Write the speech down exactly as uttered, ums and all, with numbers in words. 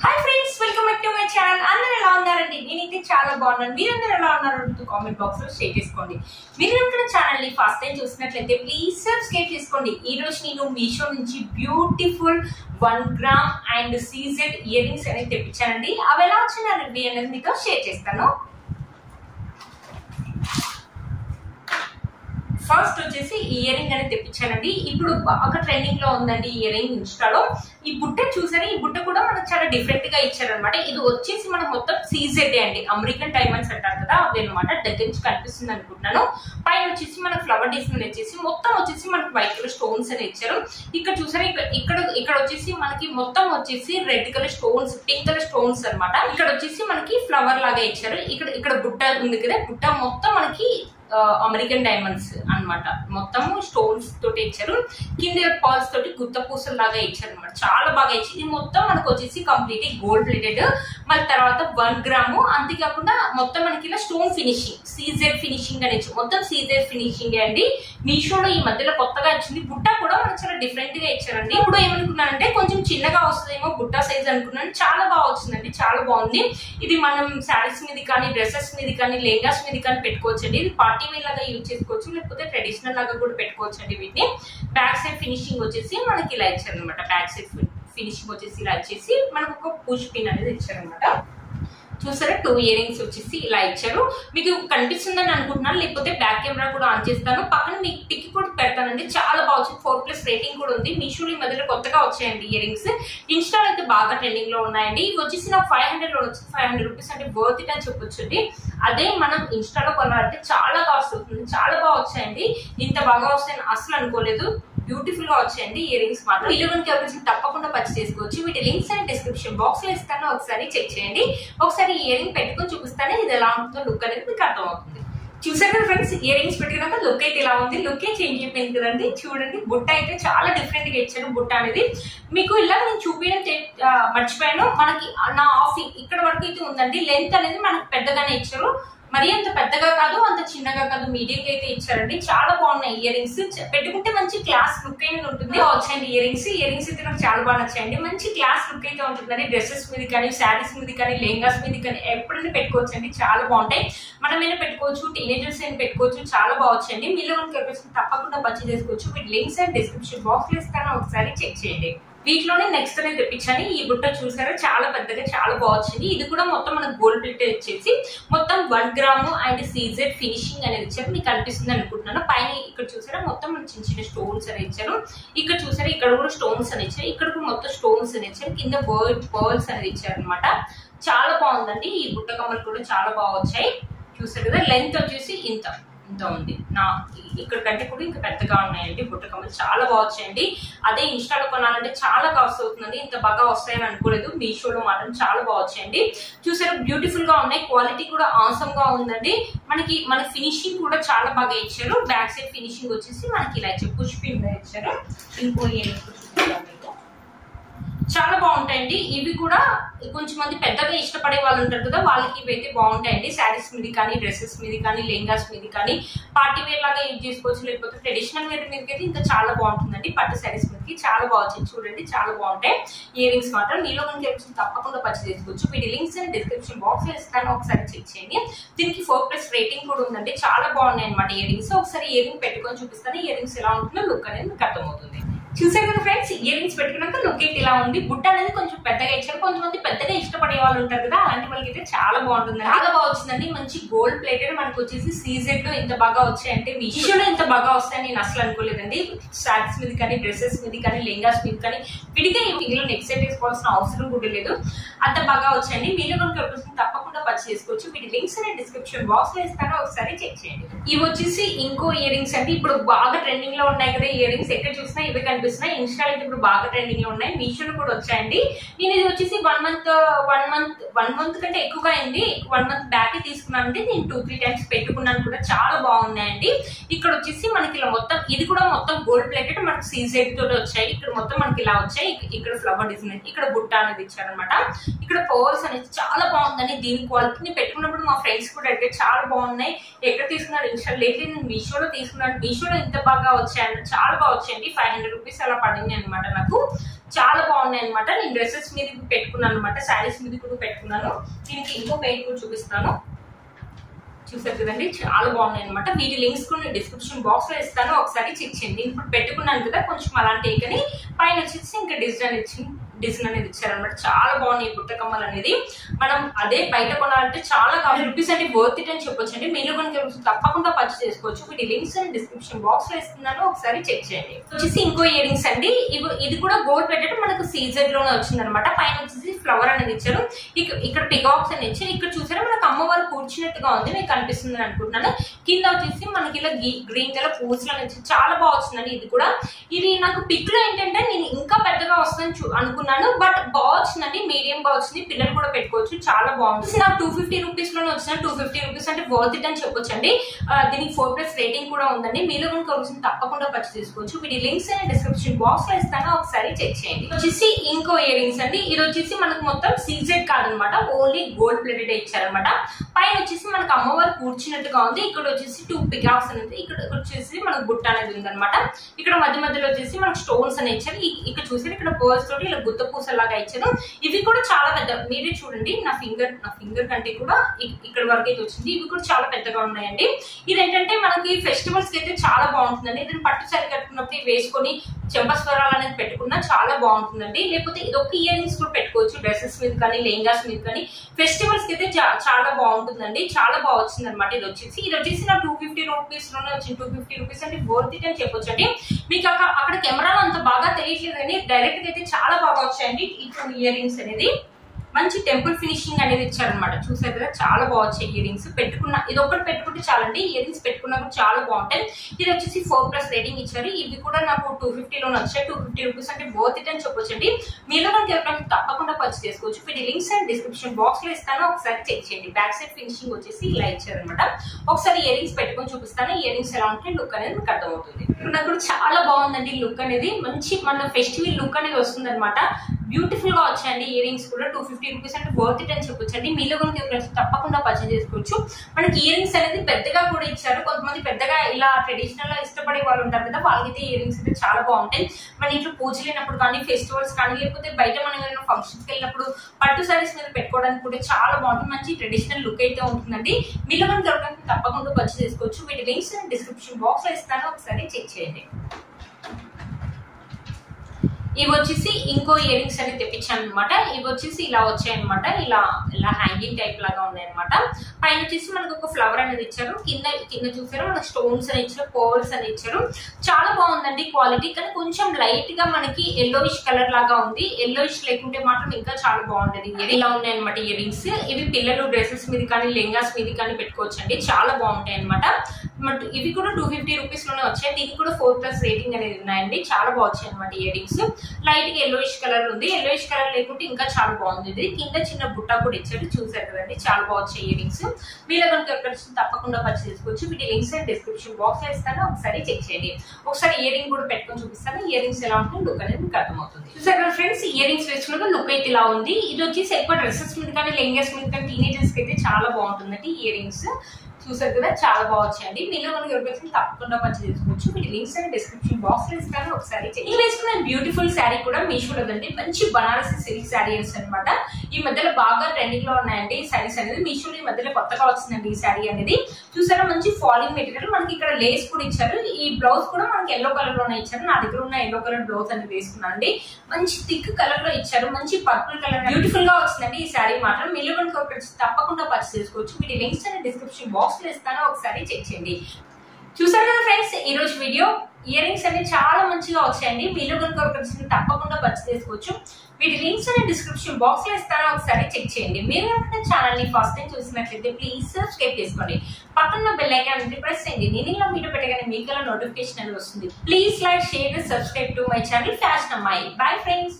Hi friends, welcome back to my channel. అందరూ ఎలా ఉన్నారండి? నేనైతే చాలా బాగున్నాను. మీరందరూ ఎలా ఉన్నారో కామెంట్ బాక్స్ లో షేర్ చేసుకోండి. మీరు మన ఛానల్ ని ఫస్ట్ టైం చూసినట్లయితే ప్లీజ్ సబ్స్క్రైబ్ చేసుకోండి. ఈ రోజు నేను మీషో నుంచి beautiful one gram and CZ earrings అనేది తెప్పించానండి. అవి ఎలా వచ్చిన రివ్యూ అనేది మీతో షేర్ చేస్తాను. ఫస్ట్ వచ్చేసి ఇయర్ రింగ్ అనేది తెప్పించానండి. ఇప్పుడు బాగా ట్రెండింగ్ లో ఉందండి ఇయర్ రింగ్ ఇన్స్టాలో. ఈ బుట్ట చూసారా, ఈ బుట్ట కూడా మనకు చాలా డిఫరెంట్ గా ఇచ్చారనమాట. ఇది వచ్చేసి మనకు మొత్తం సీజెడ్ అండి, అమెరికన్ డైమండ్స్ అంటారు కదా అవి అనమాట. దగ్గర నుంచి కనిపిస్తుంది అనుకుంటున్నాను. పైన వచ్చేసి మనకు ఫ్లవర్ డిజైన్ వచ్చేసి మొత్తం వచ్చేసి మనకు వైట్ కలర్ స్టోన్స్ అని ఇచ్చారు. ఇక్కడ చూసారా, ఇక్కడ ఇక్కడ ఇక్కడ వచ్చేసి మనకి మొత్తం వచ్చేసి red colour stones, pink colour stones అనమాట. ఇక్కడ వచ్చేసి మనకి ఫ్లవర్ లాగా ఇచ్చారు. ఇక్కడ ఇక్కడ బుట్ట ఉంది కదా, బుట్ట మొత్తం మనకి అమెరికన్ డైమండ్స్ అనమాట. మొత్తం స్టోన్స్ తోటి ఇచ్చారు. కింద పర్ల్స్ తోటి గుత్త పూసలు లాగా ఇచ్చారు అనమాట. చాలా బాగా ఇచ్చి ఇది మొత్తం మనకు వచ్చేసి కంప్లీట్ గోల్డ్ ప్లేటెడ్. మళ్ళీ తర్వాత వన్ గ్రాము. అంతేకాకుండా మొత్తం మనకి ఇలా స్టోన్ ఫినిషింగ్, సీజెడ్ ఫినిషింగ్ అని ఇచ్చారు. మొత్తం సీజెడ్ ఫినిషింగ్ అండి. మీషోలో ఈ మధ్యలో కొత్తగా వచ్చింది. బుట్ట కూడా మనకు చాలా డిఫరెంట్ గా ఇచ్చారండి. ఇప్పుడు ఏమనుకున్నానంటే కొంచెం చిన్నగా వస్తుందేమో బుట్ట సైజ్ అనుకున్నాను. చాలా బాగా వచ్చిందండి, చాలా బాగుంది. ఇది మనం శారీస్ మీద కానీ, డ్రెస్సెస్ మీద కానీ, లెహంగాస్ మీద కానీ పెట్టుకోవచ్చు అండి. ఇది పార్టీ వేర్ లాగా యూజ్ చేసుకోవచ్చు, లేకపోతే ట్రెడిషనల్ లాగా కూడా పెట్టుకోవచ్చు అండి. వీటిని బ్యాక్ సైడ్ ఫినిషింగ్ వచ్చేసి మనకి ఇలా ఇచ్చారు అనమాట. బ్యాక్ సైడ్ ఫినిషింగ్ వచ్చేసి ఇలా ఇచ్చేసి మనకు ఒక పుష్ పిన్ అనేది ఇచ్చారనమాట. చూసారా, టూ ఇయర్ రింగ్స్ వచ్చేసి ఇలా ఇచ్చారు. మీకు కనిపిస్తుందని అనుకుంటున్నాను, లేకపోతే బ్యాక్ కెమెరా కూడా ఆన్ చేస్తాను. పక్కన మీకు పిక్ కూడా పెడతానండి. చాలా బాగుంది. ఫోర్ ప్లస్ రేటింగ్ కూడా ఉంది. మీషో ఈ మధ్యలో కొత్తగా వచ్చాయండి ఇయర్ రింగ్స్. ఇన్స్టాల్ అయితే బాగా ట్రెండింగ్ లో ఉన్నాయండి. ఇవి వచ్చేసి నాకు ఫైవ్ హండ్రెడ్ లో వచ్చి ఫైవ్ హండ్రెడ్ రూపీస్ అంటే వర్త్ ఇట్ అని చెప్పొచ్చండి. అదే మనం ఇన్స్టాలో కొనాలంటే చాలా కాస్ట్ అవుతుంది. చాలా బాగా వచ్చాయండి. ఇంత బాగా వస్తాయని అసలు అనుకోలేదు. బ్యూటిఫుల్ గా వచ్చాయండి ఇయర్ రింగ్స్ మాత్రం. ఇలెవెన్ కి తప్పకుండా పర్చేస్ చేసుకోవచ్చు. వీటి లింక్స్ అండ్ డిస్క్రిప్షన్ బాక్స్ లో ఇస్తాను, ఒకసారి చెక్ చేయండి. ఒకసారి ఇయర్ రింగ్ పెట్టుకొని చూపిస్తాను, ఇది ఎలా ఉంటుందో లుక్ అనేది మీకు అర్థమవుతుంది. చూసారు కదా ఫ్రెండ్స్, ఇయర్ రింగ్స్ పెట్టుకున్నాక లుక్ అయితే ఇలా ఉంది. లుక్ ఏ చేంజ్ అయిపోయింది కదండి. చూడండి, బుట్ట అయితే చాలా డిఫరెంట్ గా ఇచ్చారు. బుట్ట అనేది మీకు ఇలా నేను చూపించడం మర్చిపోయాను. మనకి నా ఆఫ్ ఇక్కడ వరకు అయితే ఉందండి. లెంత్ అనేది మనకు పెద్దగానే ఇచ్చారు. మరి అంత పెద్దగా కాదు, అంత చిన్నగా కాదు, మీడియం అయితే ఇచ్చారండి. చాలా బాగున్నాయి ఇయర్ రింగ్స్. పెట్టుకుంటే మంచి క్లాస్ లుక్ అయితే ఉంటుంది. వచ్చాయండి ఇయర్ రింగ్స్. ఇయర్ రింగ్స్ అయితే నాకు చాలా బాగా నచ్చాయండి. మంచి క్లాస్ లుక్ అయితే ఉంటుందండి. డ్రెస్సెస్ మీద కానీ, శారీస్ మీద కానీ, లెహంగాస్ మీద కానీ ఎప్పుడైనా పెట్టుకోవచ్చు అండి. చాలా బాగుంటాయి. మనమైనా పెట్టుకోవచ్చు, టీనేజర్స్ అయినా పెట్టుకోవచ్చు. చాలా బాగుంది. మీలో మనకి తప్పకుండా పర్చేస్ చేసుకోవచ్చు. వీటి లింక్స్ అండ్ డిస్క్రిప్షన్ బాక్స్ లో ఇస్తాను, ఒకసారి చెక్ చేయండి. వీటిలోనే నెక్స్ట్ అనేది తెప్పించాను. ఈ బుట్ట చూసారా, చాలా పెద్దగా చాలా బాగుంది. ఇది కూడా మొత్తం మనకు గోల్డ్ ప్లేట్ ఇచ్చేసి మొత్తం one gram and CZ finishing అనేది ఇచ్చారు. మీకు కనిపిస్తుంది అనుకుంటున్నాను. పైన ఇక్కడ చూసారా మొత్తం మనకి చిన్న చిన్న స్టోన్స్ అని ఇచ్చారు. ఇక్కడ చూసారా, ఇక్కడ కూడా స్టోన్స్ అని ఇచ్చారు. ఇక్కడ కూడా మొత్తం స్టోన్స్ అని ఇచ్చారు. కింద వర్డ్ పర్ల్స్ అనేది ఇచ్చారు అనమాట. చాలా బాగుందండి. ఈ బుట్ట కమ్మలు కూడా చాలా బాగా వచ్చాయి. చూసారు కదా, లెంత్ వచ్చేసి ఇంత ఇంత ఉంది. నా ఇక్కడ కంటే కూడా ఇంకా పెద్దగా ఉన్నాయండి బుట్ట కమ్మలు. చాలా బాగా వచ్చాయండి. అదే ఇన్స్టాలో కొనాలంటే చాలా కాస్ట్ అవుతుందండి. ఇంత బాగా వస్తాయని అనుకోలేదు. మీషోలో మాత్రం చాలా బాగా వచ్చాయండి. చూసారా, బ్యూటిఫుల్ గా ఉన్నాయి. క్వాలిటీ కూడా ఆసమ్ గా ఉందండి. మనకి మన ఫినిషింగ్ కూడా చాలా బాగా ఇచ్చారు. బ్యాక్ సైడ్ ఫినిషింగ్ వచ్చేసి మనకి ఇలా ఇచ్చారు, పుష్ పిన్ ఇచ్చారు. ఇంకో చాలా బాగుంటాయండి. ఇవి కూడా కొంచెం మంది పెద్దగా ఇష్టపడే వాళ్ళు ఉంటారు కదా, వాళ్ళకి ఇవైతే బాగుంటాయండి. శారీస్ మీద కానీ, డ్రెస్సెస్ మీద కానీ, లెహంగాస్ మీద కానీ, పార్టీ వేర్ లాగా యూజ్ చేసుకోవచ్చు. లేకపోతే ట్రెడిషనల్ వేర్ మీదకి అయితే ఇంకా చాలా బాగుంటుందండి. పట్టు శారీస్ మీదకి చాలా బాగుంది. చూడండి, చాలా బాగుంటాయి ఇయర్ రింగ్స్ మాత్రం. మీలో మనకి తప్పకుండా పర్చేస్ చేసుకోవచ్చు. వీటి లింక్స్ అండ్ డిస్క్రిప్షన్ బాక్స్ లో ఇస్తాను, ఒకసారి చెక్ చేయండి. దీనికి ఫోర్ ప్లస్ రేటింగ్ కూడా ఉందండి. చాలా బాగున్నాయి అనమాట ఇయర్ రింగ్స్. ఒకసారి ఇయర్ రింగ్ పెట్టుకొని చూపిస్తాను. ఇయర్ రింగ్స్ ఎలా ఉంటుందో లుక్ అనేది మీకు అర్థమవుతుంది. చూసారు కదా ఫ్రెండ్స్, ఇయర్ రింగ్స్ పెట్టుకున్నాక లుక్ అయితే ఇలా ఉంది. బుట్ట అనేది కొంచెం పెద్దగా ఇచ్చారు. కొంతమంది పెద్దగా ఇష్టపడే వాళ్ళు ఉంటారు కదా, అలాంటి వాళ్ళకి అయితే చాలా బాగుంటుంది. చాలా బాగా వచ్చిందండి. మంచి గోల్డ్ ప్లేటెడ్ మనకు వచ్చేసి సీజెడ్ లో ఇంత బాగా వచ్చాయంటే మీషోలో ఇంత బాగా వస్తాయని నేను అసలు అనుకోలేదండి. శారీస్ మీద కానీ, డ్రెస్సెస్ మీద కానీ, లెహంగాస్ మీద కానీ విడిగా ఇందులో నెక్స్ట్ సెట్ వేసుకోవాల్సిన అవసరం కూడా లేదు. అంత బాగా వచ్చాయండి. మీలో మనకి తప్పకుండా పర్చేస్ చేసుకోవచ్చు. వీటి లింక్స్ అనేది డిస్క్రిప్షన్ బాక్స్ లో ఇస్తాను, ఒకసారి చెక్ చేయండి. ఇవి వచ్చేసి ఇంకో ఇయర్ రింగ్స్ అండి. ఇప్పుడు బాగా ట్రెండింగ్ లో ఉన్నాయి కదా ఇయర్ రింగ్స్. ఎక్కడ చూసినా ఇవి కనిపిస్తున్నాయి. ఇన్స్టా అయితే ఇప్పుడు బాగా ట్రెండింగ్ లో ఉన్నాయి. మీషోలో కూడా వచ్చాయండి. నేను ఇది వచ్చేసి one month one month one month కంటే ఎక్కువగా అయింది. వన్ మంత్ బ్యాక్ తీసుకున్నానంటే నేను టూ త్రీ టైమ్స్ పెట్టుకున్నాను కూడా. చాలా బాగున్నాయండి. ఇక్కడ వచ్చేసి మనకి ఇలా మొత్తం ఇది కూడా మొత్తం గోల్డ్ ప్లేటెడ్ మనకి సీజెడ్ తోటి వచ్చాయి. ఇక్కడ మొత్తం మనకి ఇలా వచ్చాయి. ఇక్కడ ఫ్లవర్ డిజైన్, ఇక్కడ బుట్ట అనేది ఇచ్చారనమాట. ఇక్కడ పర్ల్స్ అనేది చాలా బాగుందండి. దీని క్వాలిటీని పెట్టుకున్నప్పుడు మా ఫ్రెండ్స్ కూడా అడిగారు, చాలా బాగున్నాయి, ఎక్కడ తీసుకున్నారు ఇన్స్టా లేదు, నేను మీషోలో తీసుకున్నాను. మీషోలో ఇంత బాగా వచ్చాయండి. చాలా బాగా వచ్చాయండి. ఫైవ్ హండ్రెడ్ రూపీస్ అలా పడింది అనమాట నాకు. చాలా బాగున్నాయి అనమాట. నేను డ్రెస్సెస్ మీద పెట్టుకున్నాను అనమాట, శారీస్ మీద కూడా పెట్టుకున్నాను. దీనికి ఇంకో పెయిర్ కూడా చూపిస్తాను. చూసారు కదండి, చాలా బాగున్నాయి అనమాట. వీటి లింక్స్ కూడా నేను డిస్క్రిప్షన్ బాక్స్ లో ఇస్తాను, ఒకసారి చెక్ చేయండి. ఇప్పుడు పెట్టుకున్నాను కదా కొంచెం అలాంటి కానీ పైన వచ్చేసి ఇంకా డిజైన్ ఇచ్చి డిజైన్ అనేది ఇచ్చారనమాట. చాలా బాగున్నాయి బుట్ట కమ్మలు అనేది. మనం అదే బయట కొనాలంటే చాలా రూపీస్ అంటే వర్త్ ఇట్ అని చెప్పొచ్చు అండి. మీరు కనుక తప్పకుండా పర్చేస్ చేసుకోవచ్చు. వీటి లింక్స్ డిస్క్రిప్షన్ బాక్స్ లో ఇస్తున్నాను, ఒకసారి చెక్ చేయండి. వచ్చేసి ఇంకో ఇయర్ రింగ్స్ అండి. ఇది కూడా గోల్డ్ పెట్టడం మనకు సీజర్ లోనే వచ్చింది అనమాట. పైన వచ్చేసి ఫ్లవర్ అనేది ఇచ్చారు, ఇక్కడ పికాక్స్ అని ఇచ్చారు. ఇక్కడ చూసారా మనకు అమ్మవారు కూర్చున్నట్టుగా ఉంది, మీకు కనిపిస్తుంది అనుకుంటున్నాను. కింద వచ్చేసి మనకి ఇలా గ్రీన్ కలర్ పూసలు అనేది చాలా బాగా వచ్చిందండి. ఇది కూడా ఇది నాకు పిక్ లో ఏంటంటే నేను ఇంకా పెద్దగా వస్తుందని అనుకున్నాను, బట్ బాగా వచ్చిందండి. మీడియం బాగా వచ్చింది, పిల్లలు కూడా పెట్టుకోవచ్చు, చాలా బాగుంది. నాకు టూ ఫిఫ్టీ రూపీస్ లోనే వచ్చిన టూ ఫిఫ్టీ రూపీస్ అంటే వర్త్ ఇట్ అని చెప్పొచ్చు అండి. దీనికి ఫోర్ ప్లస్ రేటింగ్ కూడా ఉందండి. మీలో కనుక వచ్చింది తప్పకుండా పర్చేస్ చేసుకోవచ్చు. వీటి లింక్స్ అనే డిస్క్రిప్షన్ బాక్స్ లో ఇస్తాను, ఒకసారి చెక్ చేయండి. వచ్చేసి ఇంకో ఇయర్ రింగ్స్ అండి. ఇది వచ్చేసి మనకు మొత్తం సీజెడ్ కాదనమాట, ఓన్లీ గోల్డ్ ప్లేటెడ్ ఇచ్చారనమాట. పైన వచ్చేసి మనకు అమ్మవారు కూర్చున్నట్టుగా ఉంది. ఇక్కడ వచ్చేసి టూ పికాక్స్ అనేది, ఇక్కడ వచ్చేసి మనకు బుట్ట అనేది ఉందన్నమాట. ఇక్కడ మధ్య మధ్యలో వచ్చేసి మనకు స్టోన్స్ అని ఇచ్చారు. ఇక్కడ చూసారు ఇక్కడ పర్స్ తోటి ఇలా గుత్త పూసలాగా ఇచ్చారు. ఇవి కూడా చాలా పెద్ద, మీరే చూడండి నా ఫింగర్ నా ఫింగర్ కంటే కూడా ఇక్కడ వరకు అయితే వచ్చింది. ఇవి కూడా చాలా పెద్దగా ఉన్నాయండి. ఇదేంటంటే మనకి ఫెస్టివల్స్ కి అయితే చాలా బాగుంటుందండి. దీన్ని పట్టు సారీ కట్టుకున్నప్పుడు వేసుకొని చెంపస్వరాలు అనేది పెట్టుకున్నా చాలా బాగుంటుందండి. లేకపోతే ఇది ఒక ఇయర్ రింగ్స్ కూడా పెట్టుకోవచ్చు, డ్రెస్సెస్ మీద కానీ లెహంగాస్ మీద కానీ. ఫెస్టివల్స్ కి అయితే చాలా బాగుంటుందండి, చాలా బాగా వచ్చింది అనమాట. ఇది వచ్చేసి ఇది వచ్చేసి నా టూ ఫిఫ్టీ రూపీస్ లోనే వచ్చింది. టూ ఫిఫ్టీ రూపీస్ అంటే వర్త్ ఇట్ అని చెప్పొచ్చు అండి. మీకు అక్కడ కెమెరాలో అంత బాగా తెలియట్లేదు కానీ డైరెక్ట్ గా అయితే చాలా బాగా వచ్చాయండి ఈ టూ ఇయర్ రింగ్స్ అనేది. మంచి టెంపుల్ ఫినిషింగ్ అనేది ఇచ్చారనమాట. చూసారు కదా, చాలా బాగా వచ్చాయి ఇయర్ రింగ్స్. పెట్టుకున్న ఇది ఒకటి పెట్టుకుంటే చాలండి, ఇయర్ రింగ్స్ పెట్టుకున్నా కూడా చాలా బాగుంటాయి. ఇది వచ్చేసి ఫోర్ ప్లస్ రేటింగ్ ఇచ్చారు. ఇవి కూడా నాకు టూ ఫిఫ్టీ లోనే వచ్చాయి. టూ ఫిఫ్టీ రూపీస్ అంటే వర్త్ ఇట్ అని చెప్పొచ్చు అండి. మీలో మనకి ఎవరైనా తప్పకుండా పర్చేస్ చేసుకోవచ్చు. వీటి లింక్స్ అండ్ డిస్క్రిప్షన్ బాక్స్ లో ఇస్తాను, ఒకసారి చెక్ చేయండి. బ్యాక్ సైడ్ ఫినిషింగ్ వచ్చేసి ఇలా ఇచ్చారనమాట. ఒకసారి ఇయర్ రింగ్స్ పెట్టుకొని చూపిస్తాను. ఇయర్ రింగ్స్ ఎలా ఉంటే లుక్ అనేది మీకు అర్థమవుతుంది. నాకు కూడా చాలా బాగుందండి లుక్ అనేది. మంచి మన ఫెస్టివల్ లుక్ అనేది వస్తుంది అనమాట. బ్యూటిఫుల్ గా వచ్చాయండి ఇయర్ రింగ్స్ కూడా. టూ ఫిఫ్టీ రూపీస్ అంటే వర్త్ ఇట్ అని చెప్పొచ్చు అండి. మీలో కనుక తప్పకుండా పర్చేస్ చేసుకోవచ్చు. మనకి ఇయర్ రింగ్స్ అనేది పెద్దగా కూడా ఇచ్చారు. కొంతమంది పెద్దగా ఇలా ట్రెడిషనల్ గా ఇష్టపడే వాళ్ళు ఉంటారు కదా, వాళ్ళకైతే ఇయర్ రింగ్స్ అయితే చాలా బాగుంటాయి. మన ఇంట్లో పూజలు అయినప్పుడు కానీ, ఫెస్టివల్స్ కానీ, లేకపోతే బయట మనం ఏమైనా ఫంక్షన్స్ కి వెళ్ళినప్పుడు పట్టు సారీస్ మీద పెట్టుకోవడానికి కూడా చాలా బాగుంటుంది. మంచి ట్రెడిషనల్ లుక్ అయితే ఉంటుందండి. మీలో కనుక తప్పకుండా పర్చేస్ చేసుకోవచ్చు. వీటి లింక్స్ డిస్క్రిప్షన్ బాక్స్ లో ఇస్తాను, ఒకసారి చెక్ చేయండి. ఇవి వచ్చేసి ఇంకో ఇయర్ రింగ్స్ అనేది తెప్పించాను అనమాట. ఇవి వచ్చేసి ఇలా వచ్చాయి అనమాట. ఇలా ఇలా హ్యాంగింగ్ టైప్ లాగా ఉన్నాయి అనమాట. పైన వచ్చేసి మనకు ఒక ఫ్లవర్ అనేది ఇచ్చారు. కింద కింద చూసారు మనకు స్టోన్స్ అని ఇచ్చారు, పర్ల్స్ అని ఇచ్చారు. చాలా బాగుందండి క్వాలిటీ. కానీ కొంచెం లైట్ గా మనకి ఎల్లోయిష్ కలర్ లాగా ఉంది. ఎల్లోయిష్ లేకుంటే మాత్రం ఇంకా చాలా బాగుంటది. ఇలా ఉన్నాయి అనమాట ఇయర్ రింగ్స్. ఇవి పిల్లలు డ్రెస్సెస్ మీద కానీ లెహంగాస్ మీద కానీ పెట్టుకోవచ్చు అండి, చాలా బాగుంటాయి అనమాట. ఇవి కూడా టూ ఫిఫ్టీ రూపీస్ లోనే వచ్చాయి. దీనికి కూడా ఫోర్ ప్లస్ రేటింగ్ అనేది ఉన్నాయండి. చాలా బాగుంటాయి అనమాట ఇయర్ రింగ్స్. లైట్ గా ఎల్లోయిష్ కలర్ ఉంది. ఎల్లోయిష్ కలర్ లేకుంటే ఇంకా చాలా బాగుంది. ఇది కింద చిన్న బుట్ట కూడా ఇచ్చారు, చూసారు కదండి, చాలా బాగుంటాయి ఇయర్ రింగ్స్. వీళ్ళ కనుక ఎక్కడ తప్పకుండా పర్చేస్ చేసుకోవచ్చు. వీటి లింక్స్ డిస్క్రిప్షన్ బాక్స్ లో ఇస్తాను, ఒకసారి చెక్ చేయండి. ఒకసారి ఇయర్ రింగ్ కూడా పెట్టుకొని చూపిస్తాను. ఇయర్ రింగ్స్ ఎలా ఉంటుంది లుక్ అనేది మీకు అర్థమవుతుంది. చూసారు కదా ఫ్రెండ్స్, ఇయర్ రింగ్స్ వేసుకున్న లుక్ అయితే ఇలా ఉంది. ఇది వచ్చేసి ఎక్కువ డ్రెస్సెస్ మీద కానీ లెహంగాస్ మీద కానీ టీనేజర్స్ కి అయితే చాలా బాగుంటుందండి ఇయర్ రింగ్స్. చూసారు కదా, చాలా బాగా వచ్చాయండి. మీలో మనకి ఎవరికి తప్పకుండా పర్చేస్ చేసుకోవచ్చు. వీటి లింక్స్ అని డిస్క్రిప్షన్ బాక్స్ లో ఇస్తాను, ఒకసారి చెక్. వేసుకున్న బ్యూటిఫుల్ శారీ కూడా మీషోలోదండి. మంచి బనారసి సిల్క్ శారీస్ అనమాట. ఈ మధ్యలో బాగా ట్రెండింగ్ లో ఉన్నాయండి ఈ శారీస్ అనేది. మీషోలో ఈ మధ్యలో కొత్తగా వచ్చిందండి ఈ శారీ అనేది. చూసారా, మంచి ఫాలింగ్ మెటీరియల్. మనకి ఇక్కడ లేస్ కూడా ఇచ్చారు. ఈ బ్లౌజ్ కూడా మనకి ఎల్లో కలర్ లోనే ఇచ్చారు. నా దగ్గర ఉన్న ఎల్లో కలర్ బ్లౌజ్ అనేది వేసుకున్నాను అండి. మంచి థిక్ కలర్ లో ఇచ్చారు. మంచి పర్పుల్ కలర్, బ్యూటిఫుల్ గా వచ్చిందండి ఈ శారీ మాత్రం. మీలో మనకి తప్పకుండా పర్చేస్ చేసుకోవచ్చు. వీటి లింక్స్ అని డిస్క్రిప్షన్ బాక్స్ లో ఇస్తాను, ఒకసారి చెక్ చేయండి. చూసారు కదా ఫ్రెండ్స్, ఈ రోజు వీడియో ఇయర్ రింగ్స్ అనేవి చాలా మంచిగా వచ్చాయండి. మీలో కనుక తప్పకుండా పర్చేస్ చేసుకోవచ్చు. వీటి లింక్స్ అనే డిస్క్రిప్షన్ బాక్స్ లో ఇస్తాను, ఒకసారి చెక్ చేయండి. మీరు కనుక ఛానల్ ని ఫస్ట్ టైం చూసినట్లయితే ప్లీజ్ సబ్స్క్రైబ్ చేసుకోండి. పక్కన బెల్ ఐకాన్ ప్రెస్ చేయండి. నేను ఇలా వీడియో పెట్టగానే మీకు నోటిఫికేషన్ అనేది వస్తుంది. Please like, share, subscribe to my channel fashion అమ్మాయి. Bye friends.